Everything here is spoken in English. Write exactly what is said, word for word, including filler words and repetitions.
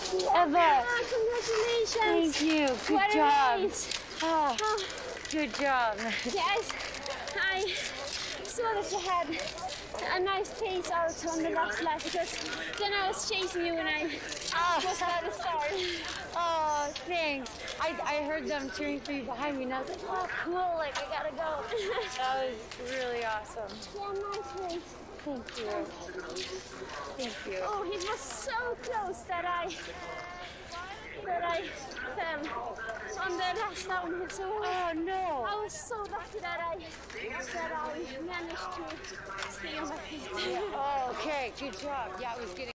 ever. Ah, congratulations. Thank you. Good What a job. race. Oh, Oh, good job. yes, I saw that you had a nice pace out on the last lap because then I was chasing you when I Oh, was at the start. oh, thanks. I, I heard them cheering for you behind me, and I was like, oh, cool. Like, I gotta go. That was really awesome. Yeah, nice race. Thank you. Thank you. Oh, it was so close that I that I fell on the last downhill. So Oh, no. I was so lucky that I that I managed to stay on my feet. Oh, okay. Good job. Yeah, it was getting.